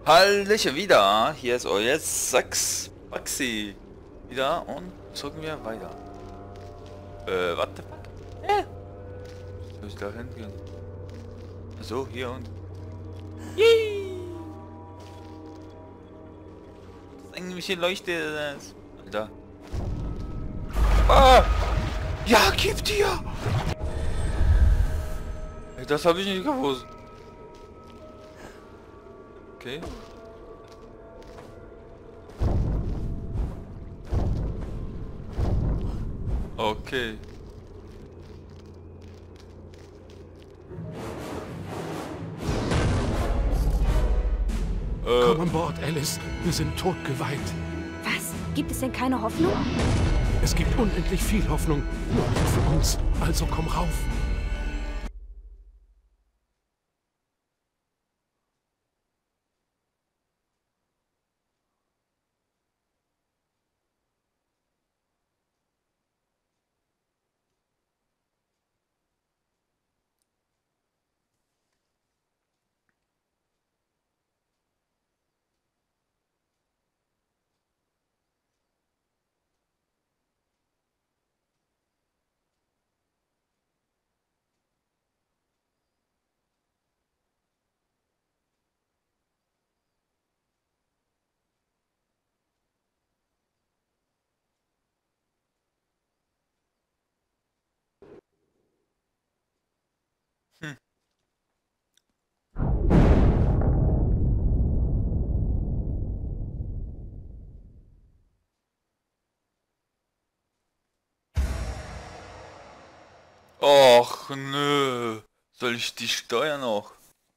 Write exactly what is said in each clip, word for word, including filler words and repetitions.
Hallöchen wieder, hier ist euer Sachs Baxi wieder und zocken wir weiter. Äh, what the fuck? Hä? Soll ich da hingehen? So, hier und... Yee! Das englische Leuchte... Alter. Ah! Ja, gib dir! Das habe ich nicht gewusst. Okay. Okay. Äh. Komm an Bord, Alice. Wir sind totgeweiht. Was? Gibt es denn keine Hoffnung? Es gibt unendlich viel Hoffnung. Nur nicht für uns. Also komm rauf. Hm. Och, nö. Soll ich die steuern auch?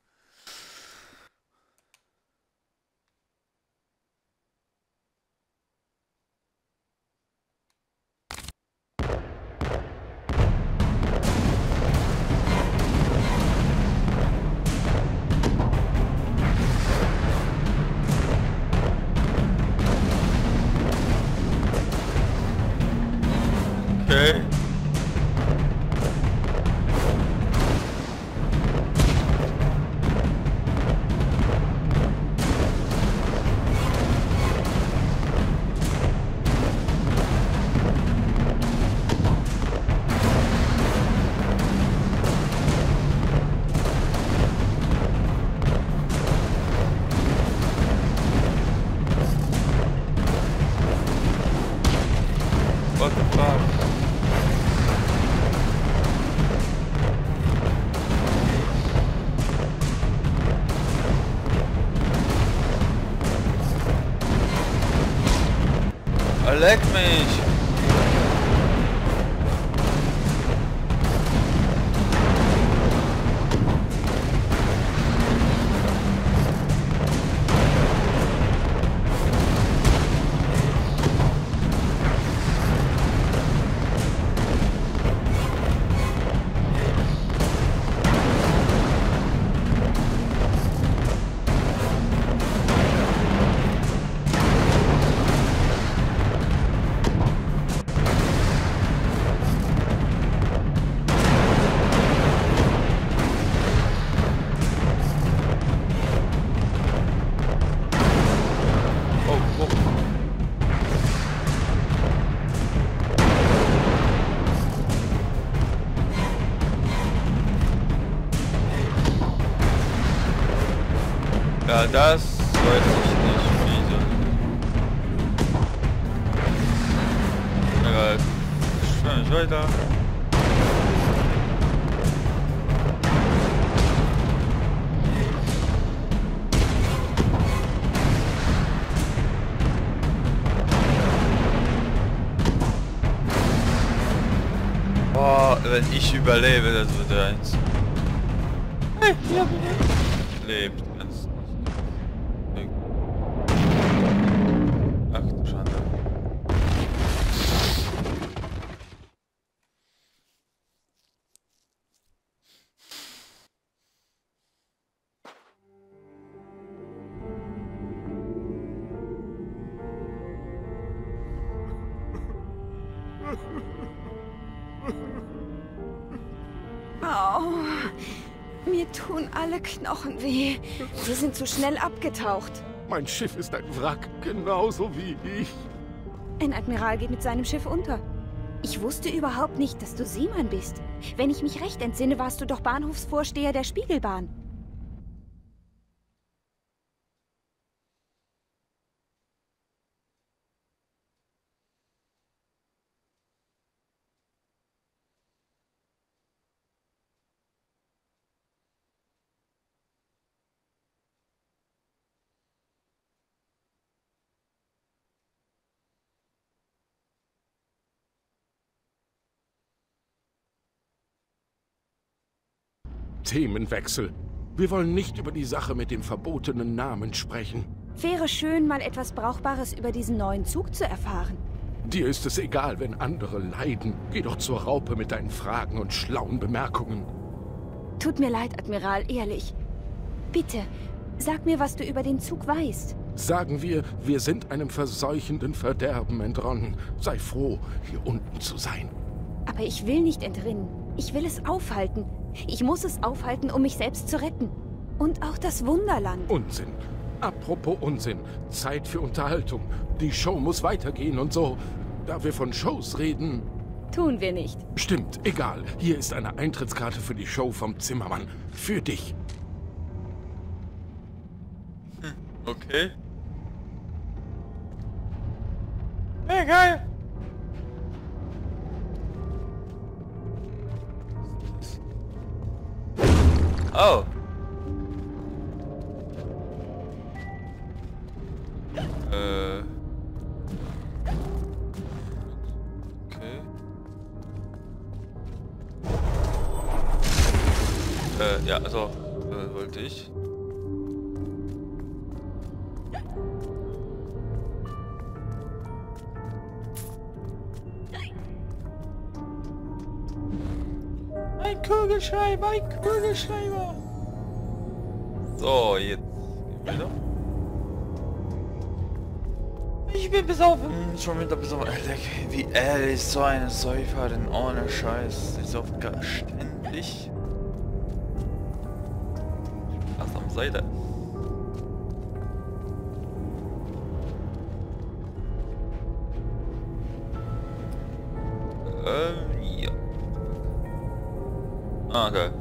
Okay. What the fuck? Er leckt mich! Ja, das weiß ich nicht, wie so. Egal, ich schwimme nicht weiter. Boah, wenn ich überlebe, das wird eins. Hey, ja, lebt. Ach du Schande. Oh, mir tun alle Knochen weh. Wir sind zu schnell abgetaucht. Mein Schiff ist ein Wrack, genauso wie ich. Ein Admiral geht mit seinem Schiff unter. Ich wusste überhaupt nicht, dass du Seemann bist. Wenn ich mich recht entsinne, warst du doch Bahnhofsvorsteher der Spiegelbahn. Themenwechsel. Wir wollen nicht über die Sache mit dem verbotenen Namen sprechen. Wäre schön, mal etwas Brauchbares über diesen neuen Zug zu erfahren. Dir ist es egal, wenn andere leiden. Geh doch zur Raupe mit deinen Fragen und schlauen Bemerkungen. Tut mir leid, Admiral, ehrlich. Bitte, sag mir, was du über den Zug weißt. Sagen wir, wir sind einem verseuchenden Verderben entronnen. Sei froh, hier unten zu sein. Aber ich will nicht entrinnen. Ich will es aufhalten. Ich muss es aufhalten, um mich selbst zu retten. Und auch das Wunderland. Unsinn. Apropos Unsinn. Zeit für Unterhaltung. Die Show muss weitergehen und so. Da wir von Shows reden... Tun wir nicht. Stimmt, egal. Hier ist eine Eintrittskarte für die Show vom Zimmermann. Für dich. Hm, okay. Hey, geil! Oh. Äh. Okay. Äh, ja, also, äh, wollte ich. Ein Kugelschreiber, ein Kugelschreiber. So, jetzt wieder. Ich bin besoffen. Hm, schon wieder besoffen. Alter, wie er ist so eine Säuferin ohne Scheiß. Sie ist oft ständig. Was am Seite. Ähm, ja. Ah, okay.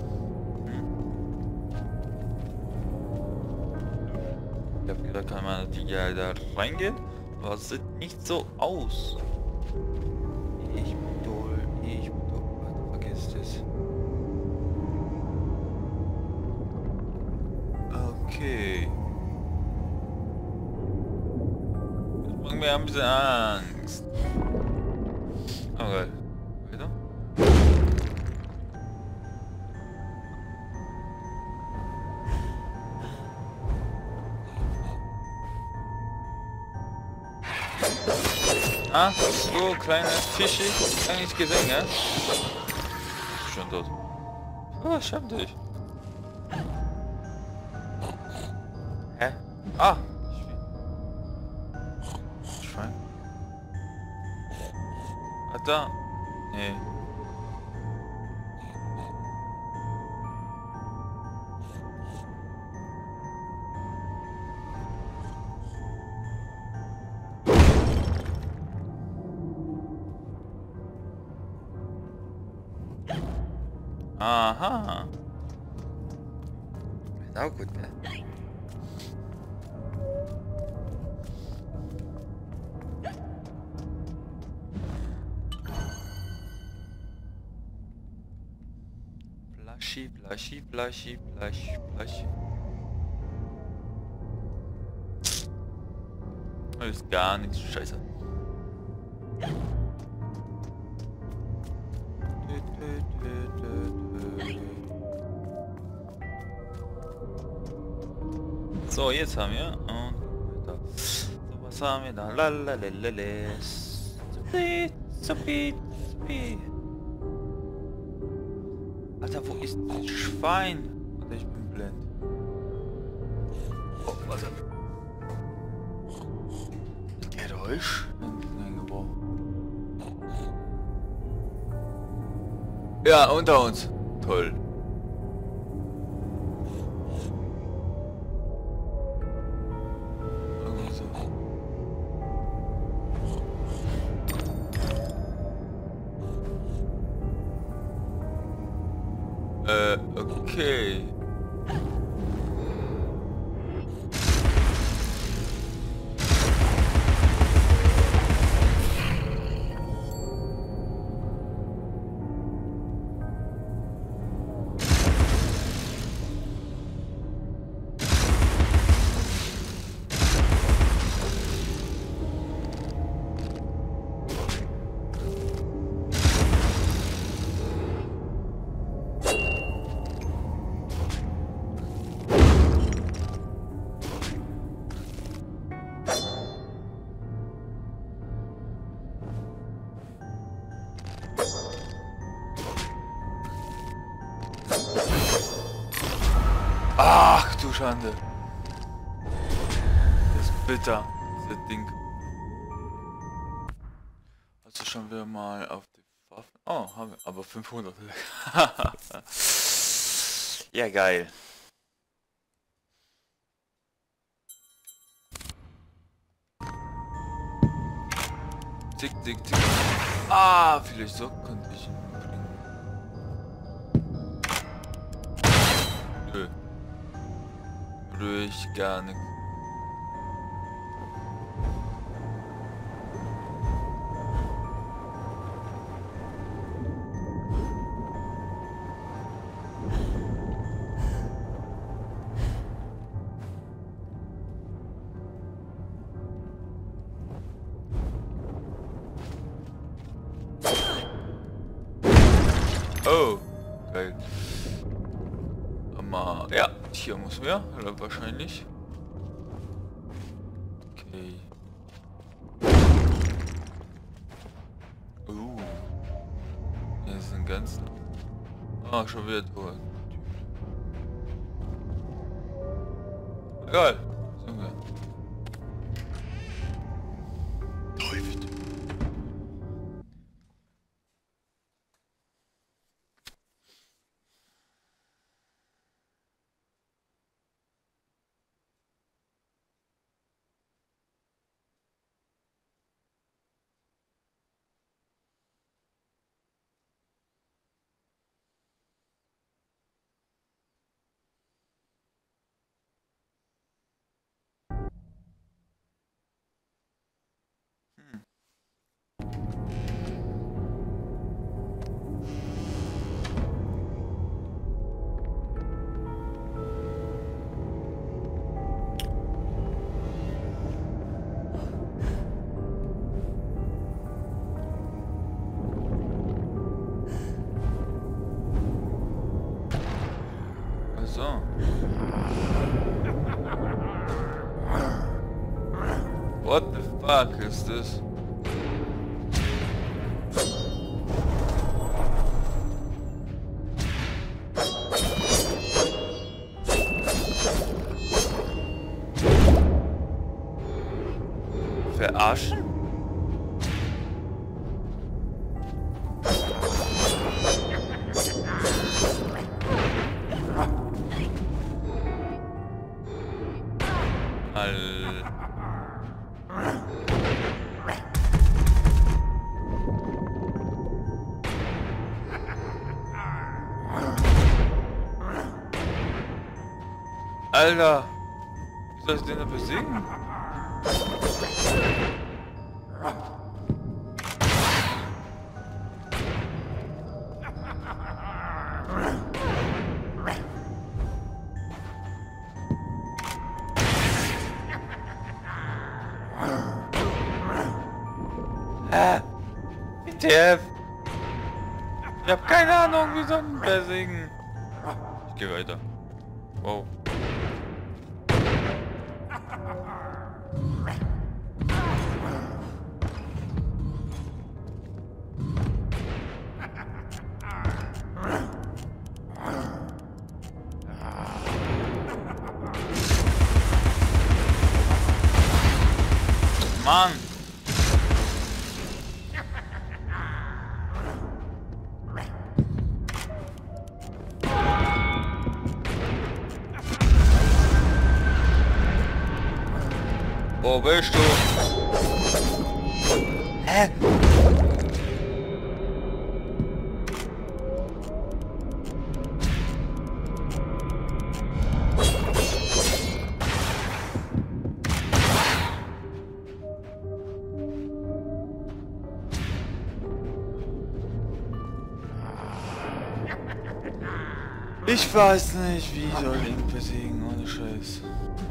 Ich hab gedacht, kann man die ja da reingehen, aber es sieht nicht so aus. Ich bin toll, ich bin toll. Warte, vergiss das. Okay. Das macht mir ein bisschen Angst. Okay. Weiter. Ah, so kleine Fische, eigentlich gesehen, ja? Schon tot. Oh, schaff dich. Hä? Ah! Schwein. Ah, da. Nee. Aha. Ist auch gut, ne? Plaschi, Plaschi, Plaschi, Plaschi, Plaschi. Das ist gar nichts, scheiße. So, jetzt haben wir und weiter. So, was haben wir da? Lalalala. Supi, supi, supi. Alter, wo ist das Schwein? Alter, ich bin blind. Oh, warte. Geräusch? Ja, unter uns. Toll. Äh, okay. Ach du Schande. Das ist bitter, dieses Ding. Also schauen wir mal auf die Waffen. Oh, haben wir aber fünfhundert. Ja, geil. Tick, tick, tick. Ah, vielleicht so könnte ich ihn umbringen. Nö. Ruhig, gar nichts. Oh, geil. Aber ja, hier muss wir, oder wahrscheinlich. Okay. Uh. Hier ist ein ganz. Ah, schon wieder tot. Egal. Sind wir. Läuft. So. What the fuck is this? Verarschen? Alter, wie soll ich den denn besiegen? Hä? W T F? Ich hab keine Ahnung, wie soll ich ihn besiegen? Ich geh weiter. Wow. Mann! Wo bist du? Hä? Ich weiß nicht, wie soll ich ihn besiegen, ohne Scheiß.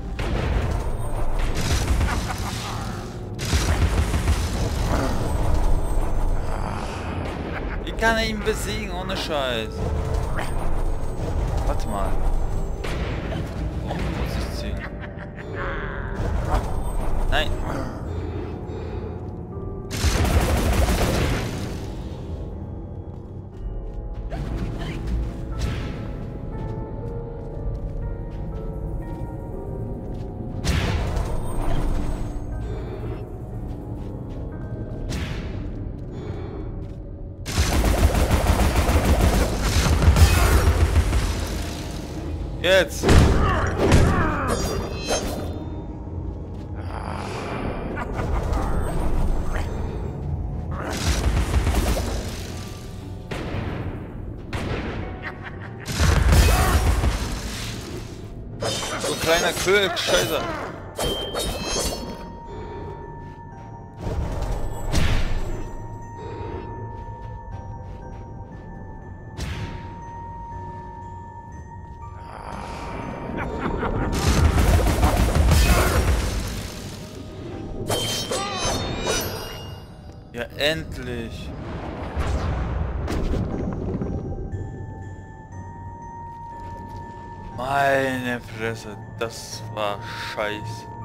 Wie kann er ihn besiegen, ohne Scheiß? Warte mal. Warum muss ich ziehen? Nein. Jetzt! So kleiner König, Scheiße! Ja, endlich! Meine Fresse, das war scheiße.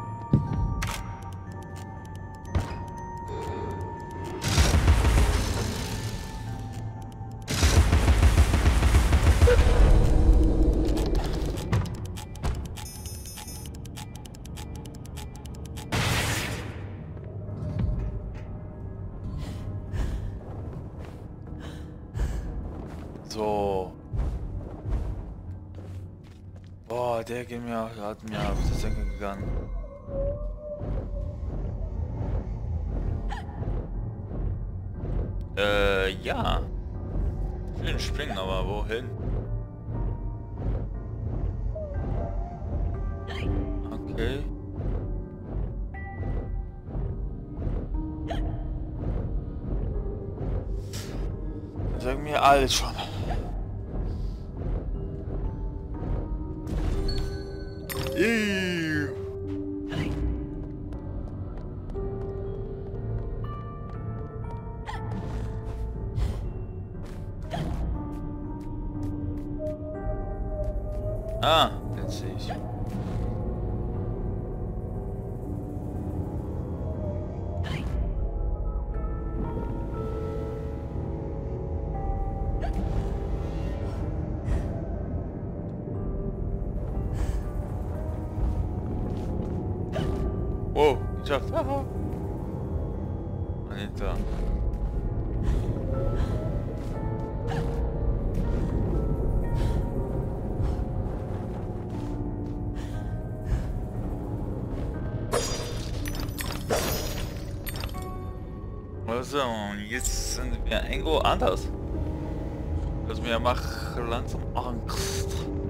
So. Boah, der geht mir, hat mir auf die Senke gegangen. Äh, ja. Ich will springen, aber wohin? Okay. Sagen mir alles schon. Eww. Ah, jetzt sehe ich. Oh, geschafft. Haha. Anita. Also, und jetzt sind wir irgendwo anders. Das mir macht langsam Angst.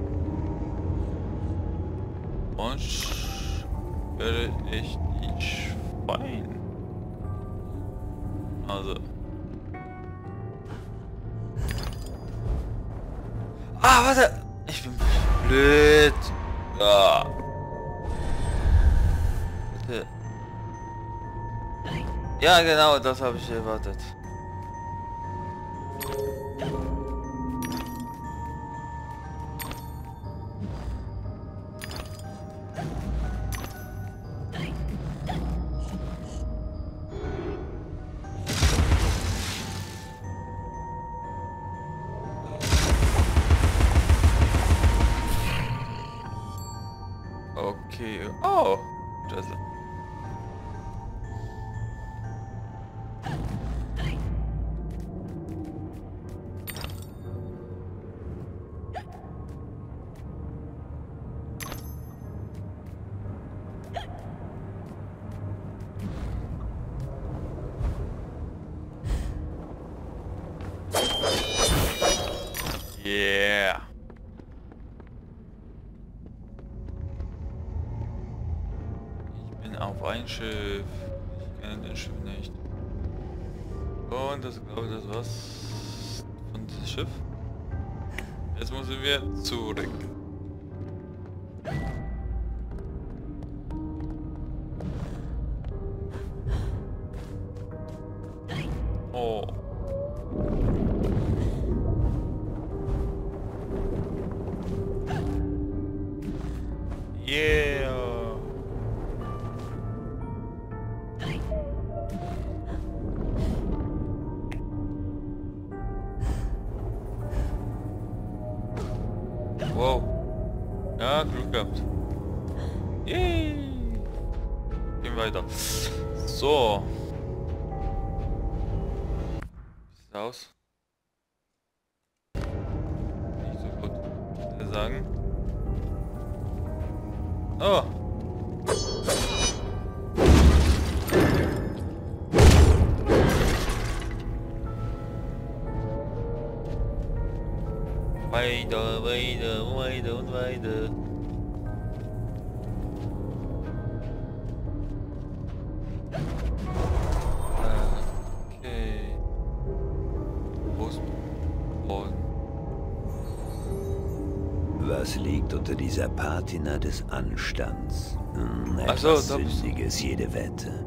Und werde ich nicht Schwein. Also. Ah, warte! Ich bin blöd. Ja. Bitte. Ja, genau, das habe ich erwartet. Okay. Oh, das. Yeah. Ich bin auf ein Schiff. Ich kenne den Schiff nicht. Und das glaube ich das was von diesem Schiff. Jetzt müssen wir zurück. Oh. Yeah. Wow. Ja, Glück gehabt. Yay. Gehen weiter. So. Wie sieht's aus? Nicht so gut. Was soll ich sagen? Oh. Weiter, weiter, weiter und weiter. Okay. Postboten. Was liegt unter dieser Patina des Anstands? Hm, Ach so, etwas da bist du. Sündiges, jede Wette.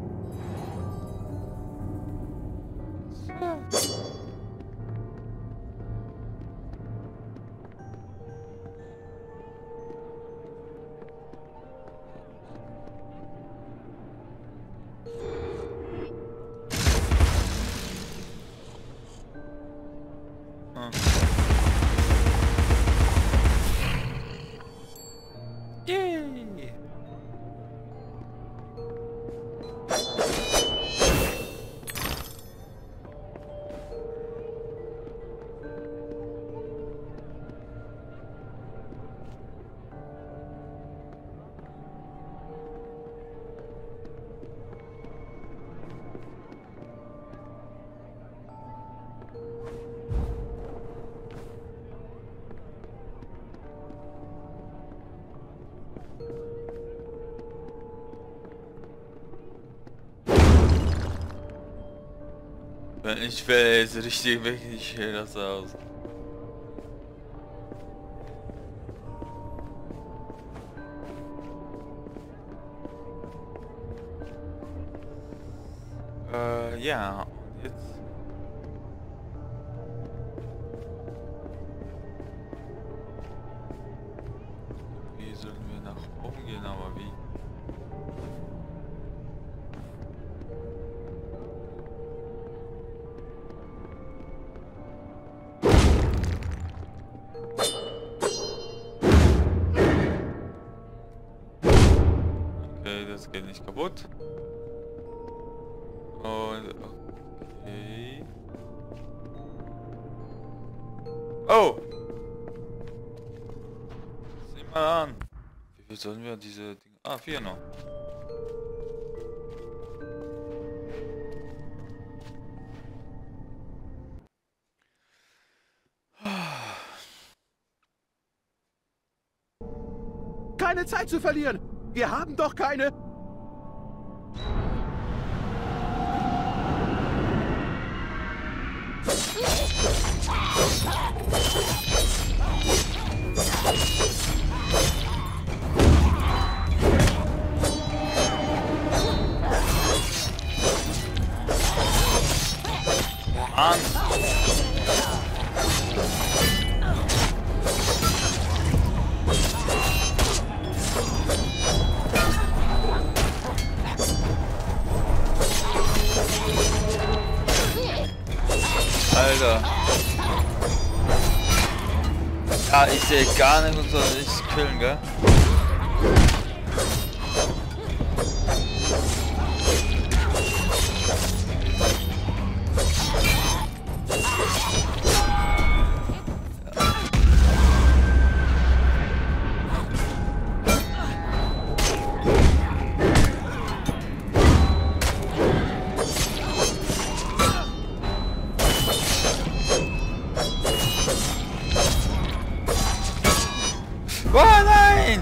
Ah. Yay! Wenn ich wäre jetzt richtig weg, ich stelle das aus. Äh, ja, und jetzt. Wie sollen wir nach oben gehen, aber wie? Okay, das geht nicht kaputt. Und okay. Oh! Sieh mal an. Wie viel sollen wir diese Dinge? Ah, vier noch. Keine Zeit zu verlieren! Wir haben doch keine... Mann! Alter. Ja, ich sehe gar nicht und soll nicht killen, gell? Oh nein!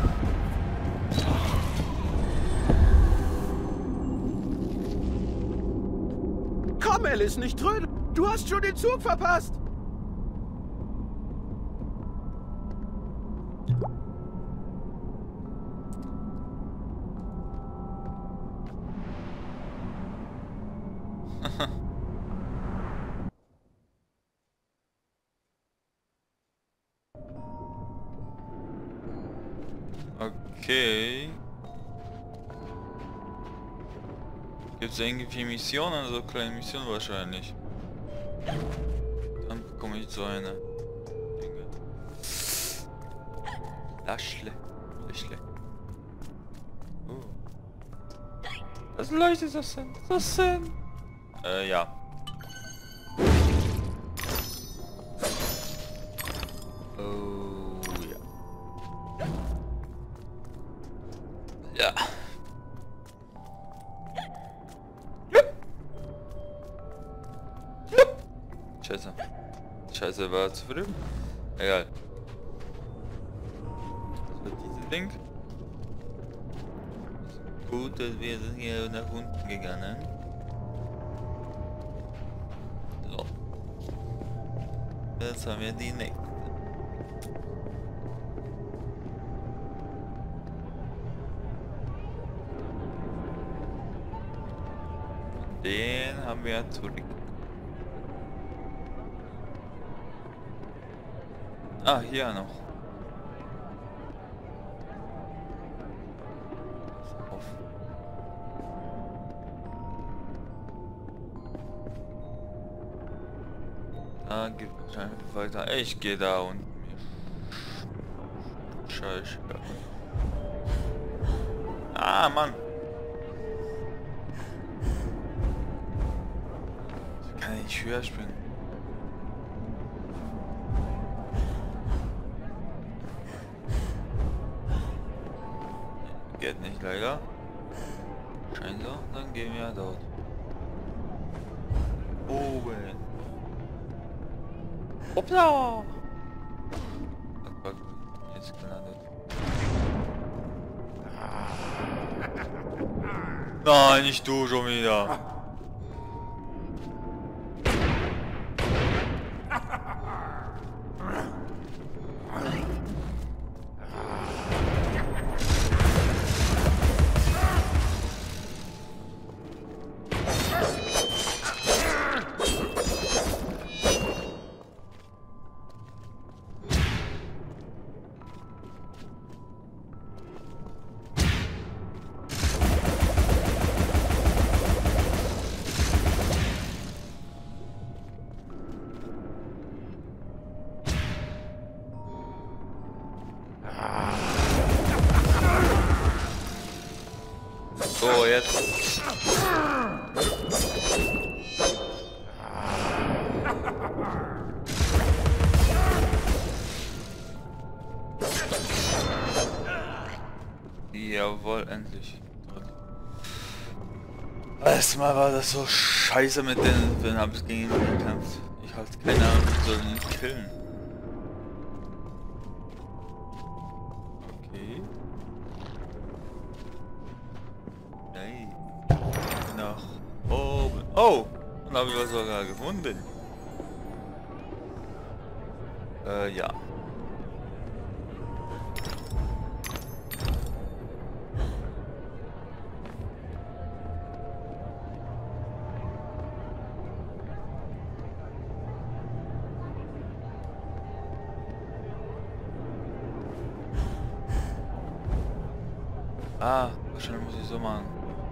Komm, Alice, nicht trödeln! Du hast schon den Zug verpasst! Okay. Gibt es irgendwie Missionen, so kleine Missionen wahrscheinlich. Dann bekomme ich so eine Dinge. Laschle. Laschle. Oh. Was leuchtet das denn? Was denn? Äh, ja. Oh, ja. Ja. Scheiße. Scheiße, war zu früh. Egal. So, dieses Ding. Gut, dass wir sind hier nach unten gegangen. So. Jetzt haben wir die nächste. Den haben wir zurück. Ah, hier noch. Auf. Da geht wahrscheinlich weiter. Ich gehe da und Scheiße. Ah, Mann. Ich kann nicht höher springen. Geht nicht leider. Scheint so, dann gehen wir dort. Oben. Hoppla! Jetzt gelandet. Nein, nicht du schon wieder. So, jetzt. Jawohl, endlich. Erstmal war das so scheiße mit denen, wenn hab ich gegen ihn gekämpft. Ich hatte keine Ahnung, wie soll ihn killen. Okay. Nein. Nach oben. Oh! Und habe ich was sogar gefunden. Äh, ja. Ah, wahrscheinlich muss ich so machen.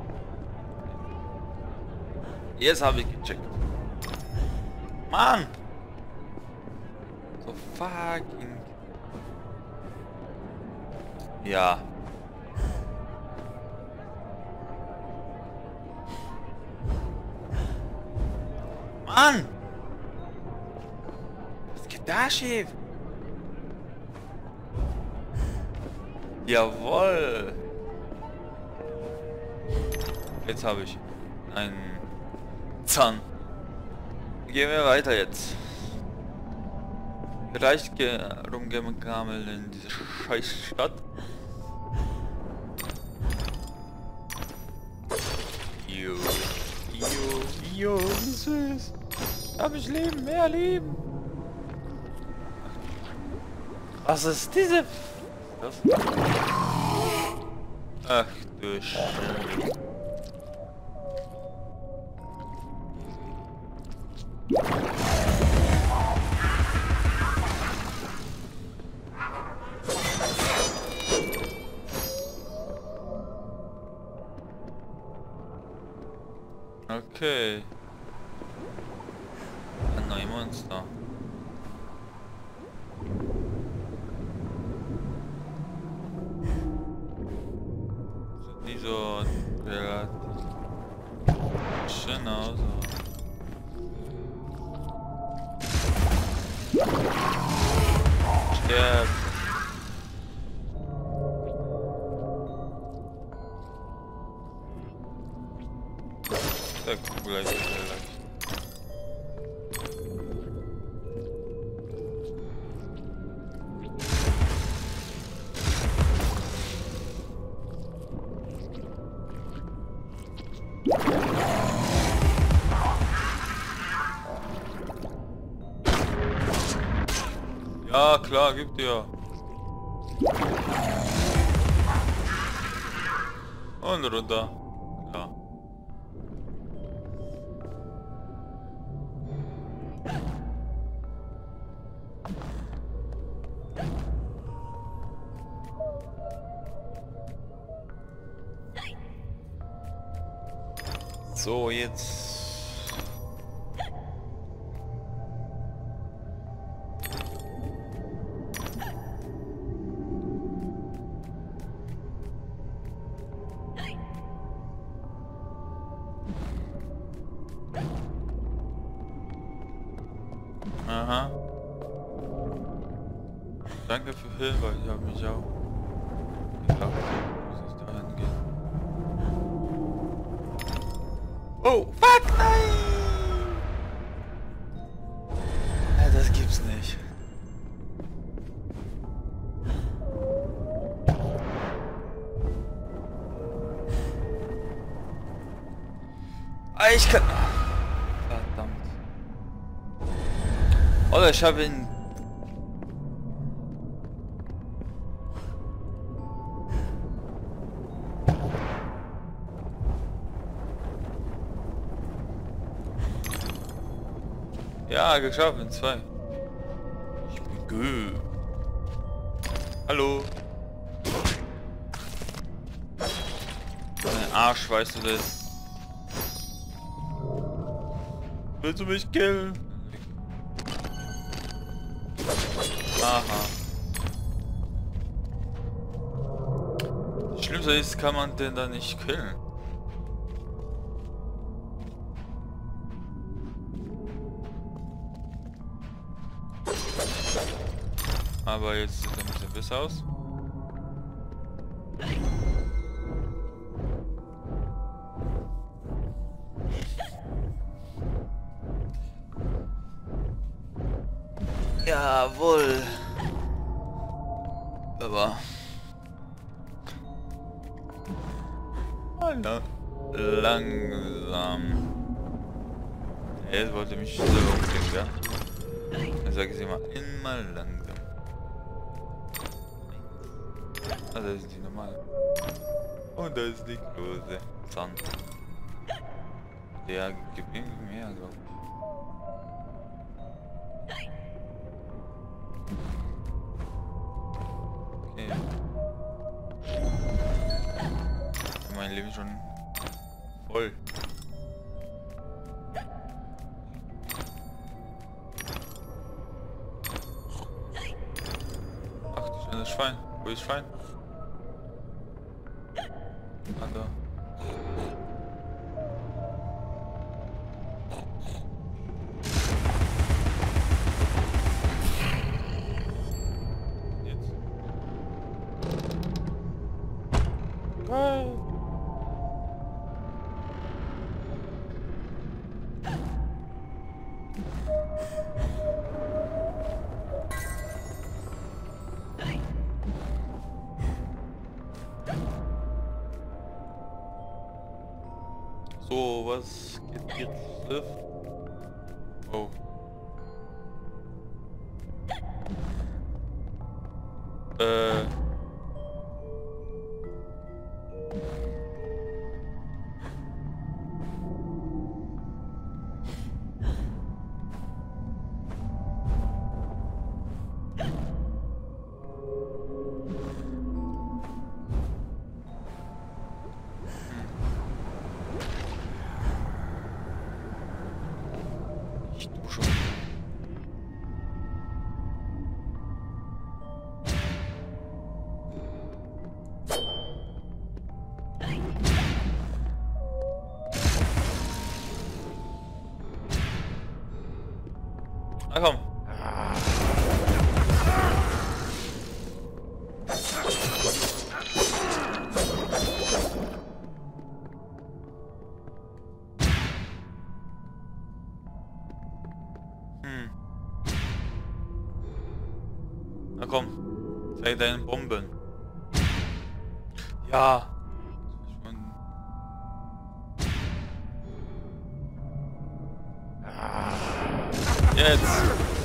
Jetzt habe ich gecheckt. Mann! So fucking... Ja. Mann! Was geht da schief? Jawohl! Jetzt habe ich einen Zahn. Gehen wir weiter jetzt. Vielleicht rumgegammelt in diese scheiß Stadt. Jo, jo, jo, wie süß. Hab ich Leben, mehr Leben. Was ist diese... Das? Ach du Scheiße. Okay. Ein neues Monster. Sieht nicht so relativ schön aus. Sterb. Da kommt gleich wieder gleich. Ja, klar, gibt dir. Und runter. Ja. So, jetzt. Aha. Danke für Hilfe, ich habe mich auch gedacht, muss ich da hingehen. Oh, fuck, nein! Ja, das gibt's nicht. Ah, ich kann... Verdammt. Oder ich habe ihn... Ja, geschafft, in zwei. Ich bin gut. Hallo. Mein Arsch, weißt du das? Willst du mich killen? Aha. Das Schlimmste ist, kann man den da nicht killen. Aber jetzt sieht er ein bisschen besser aus. Jawohl. Aber lang langsam. Er wollte mich selber umbringen, ja? Dann sage ich immer, immer langsam. Ah, das ist die normale. Und das ist die große Sand. Der gibt irgendwie mehr, glaube ich. Okay. Mein Leben schon voll. Ach, das ist das Schwein. Wo ist das Schwein? Ah, da. Jetzt. Geil. So, was geht jetzt? Oh. Äh. Na komm. Hm. Na komm. Zeig deine Bomben. Ja. Jetzt.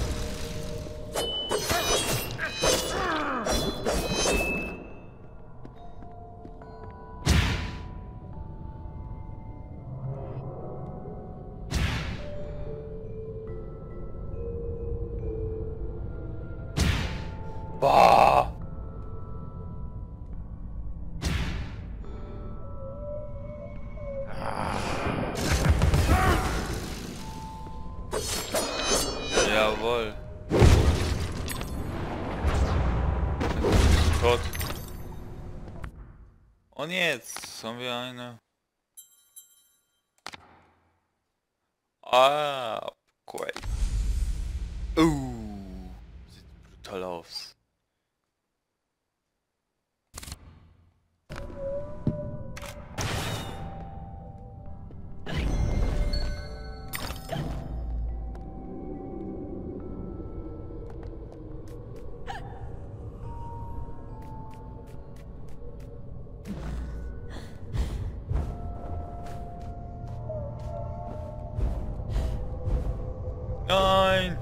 Boah. Jawohl. Gott. Und jetzt haben wir eine Upgrade. Uh, sieht brutal aus. Nein!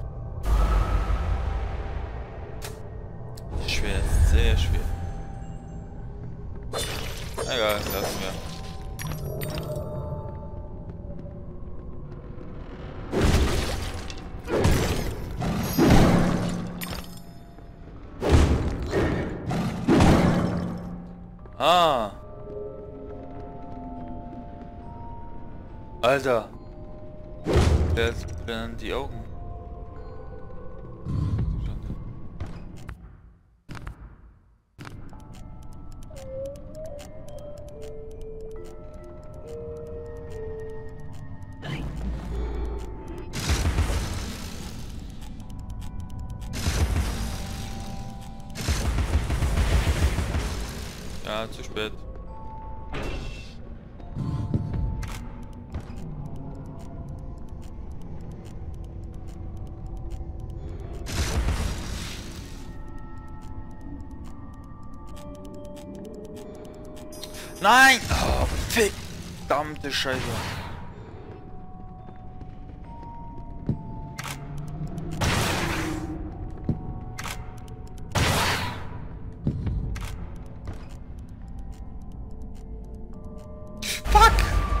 Schwer, sehr schwer. Egal, lassen wir. Ah! Alter! Jetzt brennen die Augen. Ja, zu spät. Nein! Oh, verdammte Scheiße. Fuck!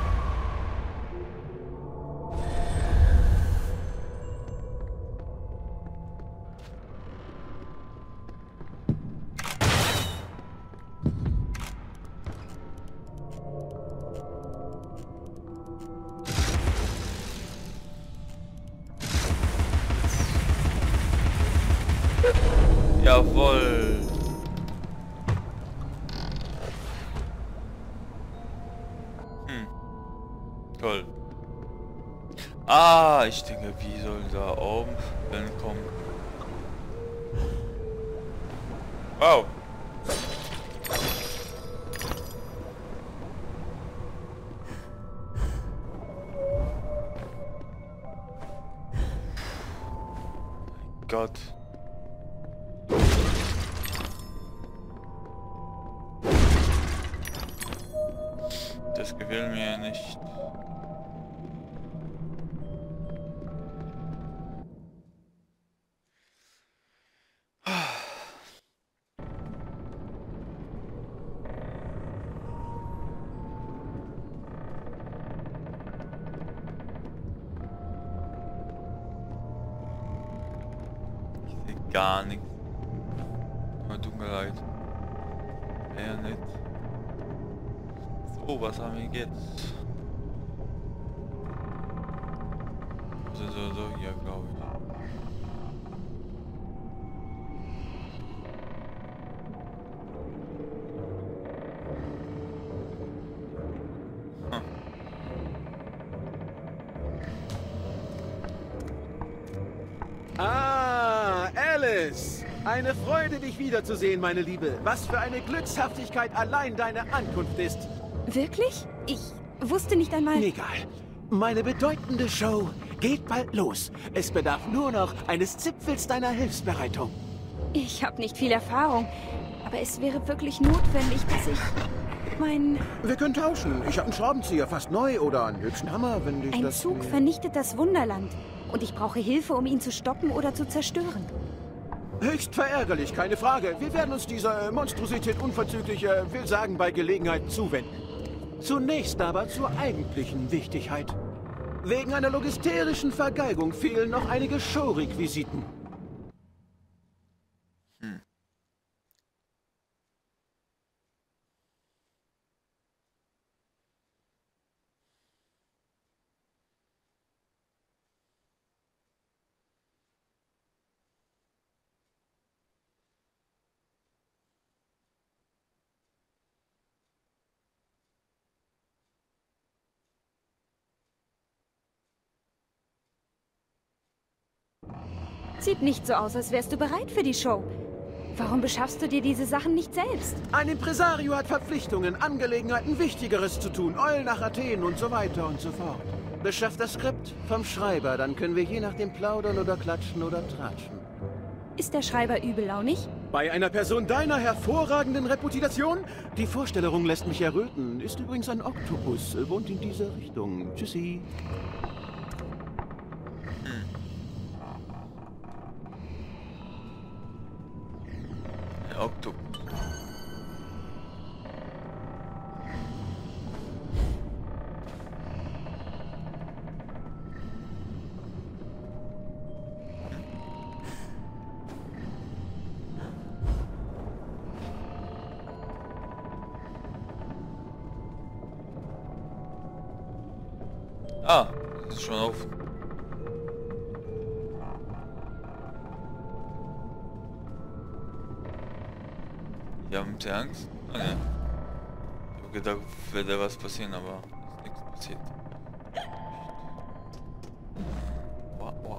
Jawohl. Hm. Toll. Ah, ich denke, wie soll da oben denn kommen? Wow. Gott. Das gefällt mir nicht. Ich sehe gar nichts. Aber tut mir leid. Eher nicht. Oh, was haben wir jetzt? So, so, so, ja, glaube ich. Hm. Ah, Alice! Eine Freude, dich wiederzusehen, meine Liebe. Was für eine Glückshaftigkeit allein deine Ankunft ist. Wirklich? Ich wusste nicht einmal... Egal. Meine bedeutende Show geht bald los. Es bedarf nur noch eines Zipfels deiner Hilfsbereitung. Ich habe nicht viel Erfahrung, aber es wäre wirklich notwendig, dass ich mein... Wir können tauschen. Ich habe einen Schraubenzieher fast neu oder einen hübschen Hammer, wenn dich Ein das... Zug vernichtet das Wunderland und ich brauche Hilfe, um ihn zu stoppen oder zu zerstören. Höchst verärgerlich, keine Frage. Wir werden uns dieser Monstrosität unverzüglich, äh, will sagen, bei Gelegenheit zuwenden. Zunächst aber zur eigentlichen Wichtigkeit. Wegen einer logisterischen Vergeigung fehlen noch einige Showrequisiten. Hm. Sieht nicht so aus, als wärst du bereit für die Show. Warum beschaffst du dir diese Sachen nicht selbst? Ein Impresario hat Verpflichtungen, Angelegenheiten Wichtigeres zu tun, Eulen nach Athen und so weiter und so fort. Beschafft das Skript vom Schreiber, dann können wir je nachdem plaudern oder klatschen oder tratschen. Ist der Schreiber übellaunig? Bei einer Person deiner hervorragenden Reputation? Die Vorstellung lässt mich erröten. Ist übrigens ein Oktopus, wohnt in dieser Richtung. Tschüssi. Oktopus. Ah, das ist schon auf. Ja, mit der Angst? Ah, ne. Ich hab gedacht, würde was passieren, aber ist nichts passiert. Wow, wow.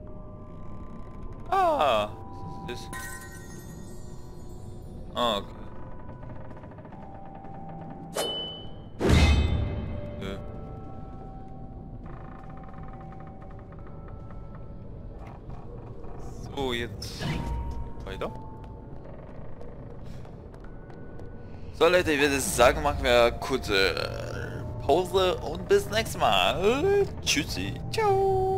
Ah, was ist das? Ah, okay. Nö. So, jetzt weiter. So Leute, ich würde sagen, machen wir eine kurze Pause und bis nächstes Mal. Tschüssi. Ciao.